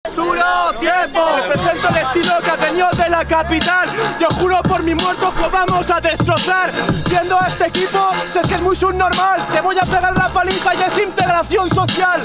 ¡Suro tiempo! Represento el estilo que ha tenido de la capital. Yo juro por mis muertos que vamos a destrozar. Viendo a este equipo, si es que es muy subnormal. Te voy a pegar la paliza y es integración social.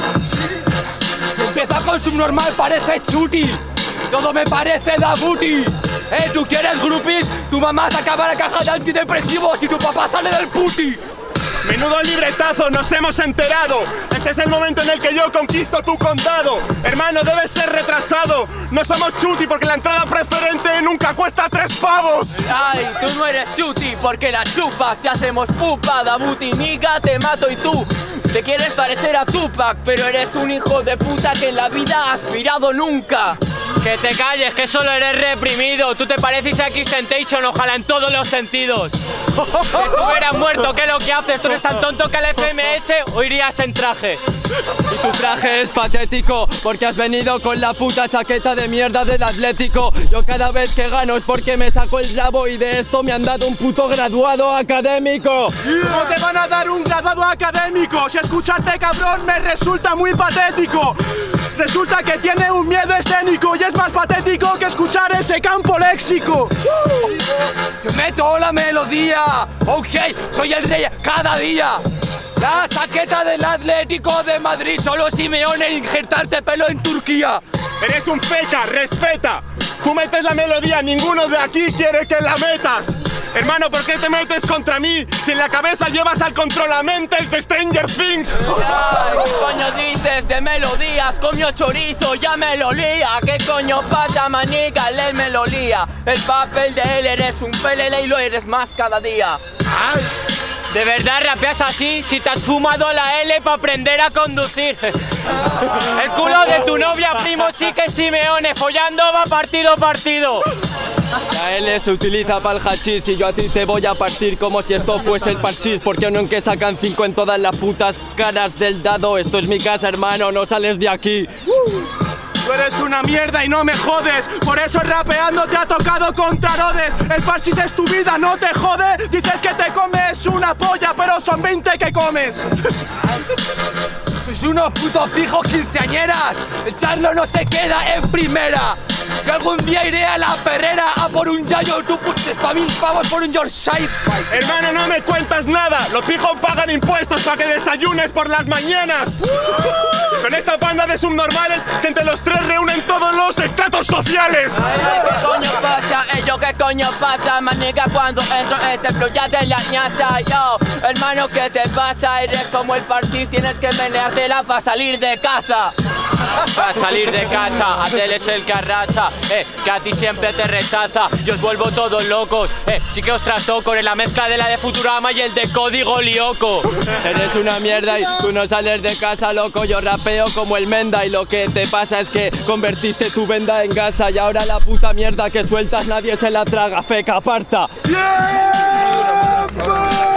Empieza con subnormal, parece chuti. Todo me parece da booty. ¿Tú quieres groupies? Tu mamá se acaba la caja de antidepresivos y tu papá sale del puti. Menudo libretazo, nos hemos enterado. Este es el momento en el que yo conquisto tu condado. Hermano, debes ser retrasado. No somos chuti porque la entrada preferente nunca cuesta 3 pavos. Ay, tú no eres chuti porque la chupas. Te hacemos pupa, da booty, niga, te mato y tú te quieres parecer a Tupac, pero eres un hijo de puta que en la vida has aspirado nunca. Que te calles, que solo eres reprimido. Tú te pareces a X-Tentation, ojalá en todos los sentidos. Que estuvieras muerto, ¿qué es lo que haces? Tú eres tan tonto que al FMS o irías en traje. Y tu traje es patético porque has venido con la puta chaqueta de mierda del Atlético. Yo cada vez que gano es porque me saco el rabo y de esto me han dado un puto graduado académico. ¿Cómo te van a dar un graduado académico? Si escucharte, cabrón, me resulta muy patético. Resulta que tiene un miedo escénico y es más patético que escuchar ese campo léxico. ¡Que meto la melodía! Ok, soy el rey cada día. La chaqueta del Atlético de Madrid, solo Simeone injertarte pelo en Turquía. Eres un feca, respeta. Tú metes la melodía, ninguno de aquí quiere que la metas. Hermano, ¿por qué te metes contra mí? Si en la cabeza llevas al controlamentes de Stranger Things. Ay, ¿qué coño dices de melodías? Coño chorizo, ya me lo lía. ¿Qué coño pasa, manica? Él me lo lía. El papel de él, eres un pelele y lo eres más cada día. Ay. ¿De verdad rapeas así? Si te has fumado la L para aprender a conducir. El culo de tu novia, primo, chique Simeone, follando va partido. La L se utiliza para el hachís y yo a ti te voy a partir como si esto fuese el parchís. Porque no en que sacan 5 en todas las putas caras del dado. Esto es mi casa, hermano, no sales de aquí. Tú eres una mierda y no me jodes. Por eso rapeando te ha tocado contra Rodes. El parchís es tu vida, no te jode. Dices que te comes una polla, pero son 20 que comes. Sois unos putos pijos quinceañeras. El charlo no se queda en primera. Que algún día iré a la perrera a por un yayo. Tú pusiste pa' 1000 pavos por un Yorkshire. Hermano, no me cuentas nada. Los pijos pagan impuestos para que desayunes por las mañanas. Con esta banda de subnormales que entre los tres reúnen todos los estratos sociales. Ay, ¿qué coño pasa? ¿Qué coño pasa? Manica, cuando entro ese flow ya de la ñaza. Yo, hermano, ¿qué te pasa? Eres como el parchís, tienes que meneártela para salir de casa. Para salir de casa, Adel es el que arrasa, que a ti siempre te rechaza. Yo os vuelvo todos locos, sí que os trato con la mezcla de la de Futurama y el de Código Lyoko. Eres una mierda y tú no sales de casa, loco. Yo rapeo como el Menda y lo que te pasa es que convertiste tu venda en gasa. Y ahora la puta mierda que sueltas nadie se la traga, feca, aparta. ¡Tiempo!